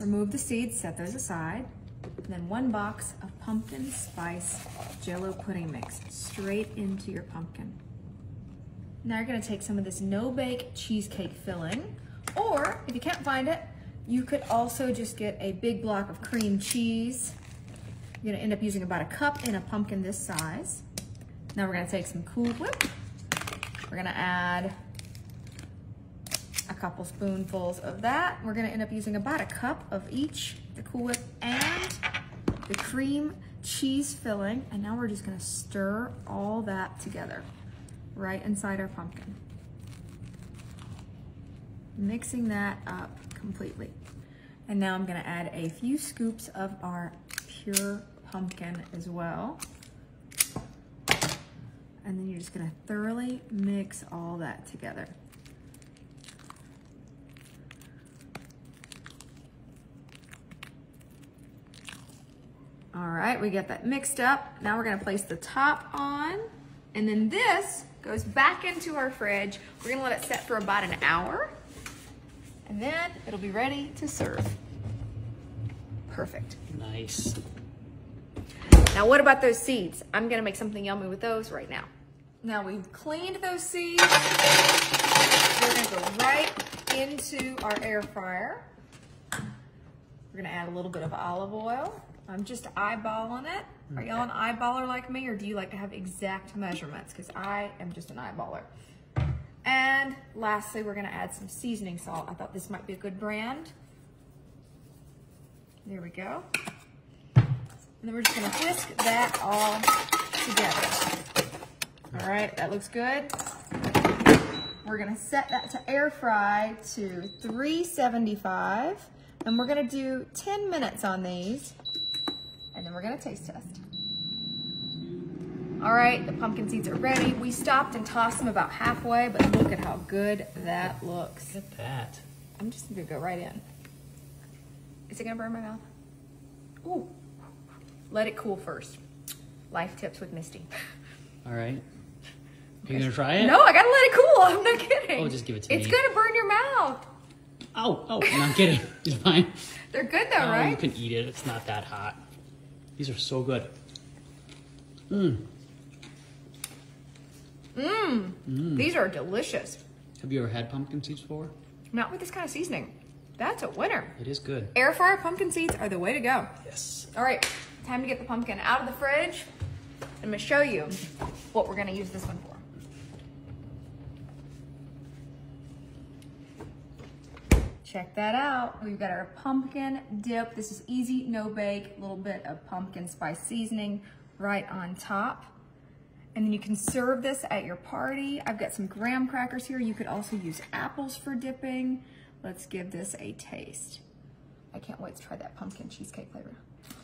remove the seeds, set those aside. And then 1 box of pumpkin spice Jell-O pudding mix straight into your pumpkin. Now you're gonna take some of this no-bake cheesecake filling, or if you can't find it, you could also just get a big block of cream cheese. You're gonna end up using about 1 cup in a pumpkin this size. Now we're gonna take some Cool Whip. We're gonna add a couple spoonfuls of that. We're gonna end up using about 1 cup of each, the Cool Whip and the cream cheese filling. And now we're just gonna stir all that together right inside our pumpkin. Mixing that up completely. And now I'm gonna add a few scoops of our pure pumpkin as well. And then you're just gonna thoroughly mix all that together. All right, we get that mixed up. Now we're gonna place the top on, and then this goes back into our fridge. We're gonna let it set for about 1 hour, and then it'll be ready to serve. Perfect. Nice. Now what about those seeds? I'm gonna make something yummy with those right now. Now we've cleaned those seeds. They're gonna go right into our air fryer. We're gonna add a little bit of olive oil. I'm just eyeballing it. Are y'all an eyeballer like me, or do you like to have exact measurements? Because I am just an eyeballer. And lastly, we're gonna add some seasoning salt. I thought this might be a good brand. There we go. And then we're just gonna whisk that all together. All right, that looks good. We're gonna set that to air fry to 375. And we're gonna do 10 minutes on these. And then we're gonna taste test. All right, the pumpkin seeds are ready. We stopped and tossed them about halfway, but look at how good that looks. Look at that. I'm just gonna go right in. Is it gonna burn my mouth? Ooh, let it cool first. Life tips with Misty. All right. Are you gonna try it? No, I gotta let it cool, I'm not kidding. Oh, just give it to me. It's gonna burn your mouth. Oh, no, I'm kidding. It's fine. They're good though, Oh, right? you can eat it. It's not that hot. These are so good. Mmm. Mmm. These are delicious. Have you ever had pumpkin seeds before? Not with this kind of seasoning. That's a winner. It is good. Air fryer pumpkin seeds are the way to go. Yes. All right, time to get the pumpkin out of the fridge. I'm gonna show you what we're gonna use this one for. Check that out. We've got our pumpkin dip. This is easy, no bake, a little bit of pumpkin spice seasoning right on top. And then you can serve this at your party. I've got some graham crackers here. You could also use apples for dipping. Let's give this a taste. I can't wait to try that pumpkin cheesecake flavor.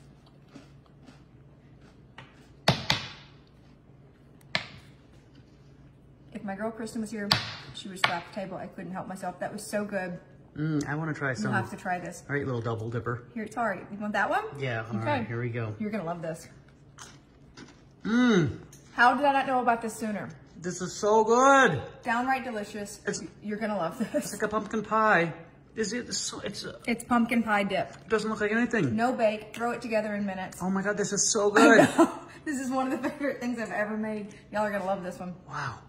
If my girl Kristen was here, she would stop the table. I couldn't help myself. That was so good. I want to try some. You'll have to try this. All right, little double dipper. Here, it's already. You want that one? Yeah, all right, here we go. You're gonna love this. Mmm. How did I not know about this sooner? This is so good. Downright delicious. You're gonna love this. It's like a pumpkin pie. Is it? It's pumpkin pie dip. It doesn't look like anything. No bake. Throw it together in minutes. Oh my God, this is so good. This is one of the favorite things I've ever made. Y'all are gonna love this one. Wow.